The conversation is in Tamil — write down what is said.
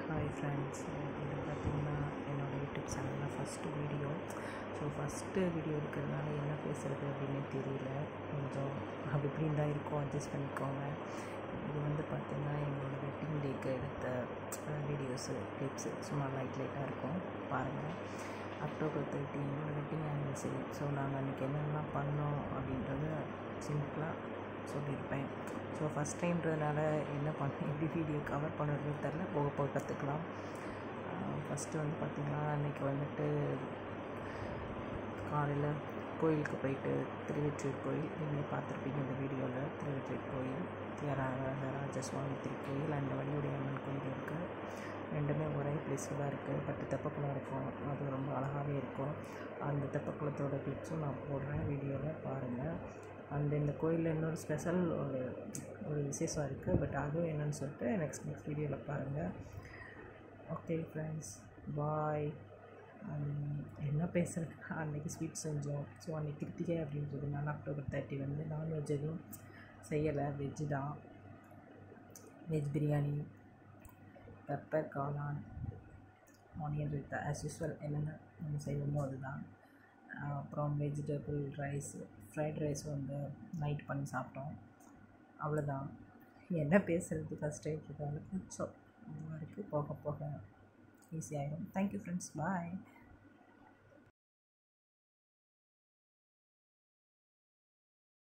Hi friends, இது பார்த்திங்கன்னா என்னோடய யூடியூப் சேனலில் ஃபஸ்ட்டு வீடியோ. ஃபஸ்ட்டு வீடியோ இருக்கிறதுனால என்ன பேசுகிறது அப்படின்னு தெரியல. கொஞ்சம் அப்படி இப்படின்னு தான் இருக்கும், அட்ஜஸ்ட் பண்ணிக்கோங்க. இது பார்த்திங்கன்னா எங்களோட வெட்டிங் டேக்கு எடுத்த வீடியோஸு கிளிப்ஸு சும்மா லைட்டாக இருக்கும், பாருங்கள். October 30 எங்களோட வெட்டிங் ஆனிவர்சரி. நாங்கள் அன்றைக்கி என்னென்னலாம் பண்ணோம் அப்படின்றத சிம்பிளாக சொல்லியிருப்பேன். ஃபஸ்ட் டைம்ன்றதுனால என்ன எப்படி வீடியோ கவர் பண்ணுறதுன்னு தெரில, போக கற்றுக்கலாம். ஃபஸ்ட்டு பார்த்திங்கன்னா அன்றைக்கி காலையில் கோயிலுக்கு போயிட்டு, திருவெற்றியூர் கோயில் நீங்களே பார்த்துருப்பீங்க இந்த வீடியோவில். திருவெற்றியூர் கோயில், ராஜஸ்வாமி கோயில் அண்ட் வள்ளியுடைய அம்மன் கோயில் இருக்குது. ரெண்டுமே ஒரே பிளேஸில் தான் இருக்குது. பட் தெப்பக்குளம் இருக்கும், அது ரொம்ப அழகாகவே இருக்கும். அந்த தெப்பக்குளத்தோட கிளிப்ஸும் நான் போடுறேன், வீடியோவில் பாருங்கள். இந்த கோயிலில் இன்னொரு ஸ்பெஷல் ஒரு விசேஷம் இருக்குது. பட் அதுவும் என்னென்னு சொல்லிட்டு நெக்ஸ்ட் வீடியோவில் பாருங்கள். Okay friends, bye. என்ன பேசுகிறது, அன்றைக்கி ஸ்வீட் செஞ்சோம். அன்றைக்கி கிருத்திகை அப்படின்றதுனால October 30 நான்வெஜ் எதுவும் செய்யலை, வெஜ்ஜு தான். வெஜ் பிரியாணி, பெப்பர் காளான், ஆனியன் ரைத்தா, ஆஸ் யூஸ்வல் என்னென்ன நம்ம செய்வோமோ அதுதான். அப்புறம் vegetable rice, fried rice night பண்ணி சாப்பிட்டோம். அவ்வளோதான். என்ன பேசுகிறது, ஃபஸ்ட் டைம் இருக்கிறதால கொஞ்சம் இதுவாக இருக்குது. போக போக ஈஸியாகிடும். தேங்க்யூ ஃப்ரெண்ட்ஸ், பாய்.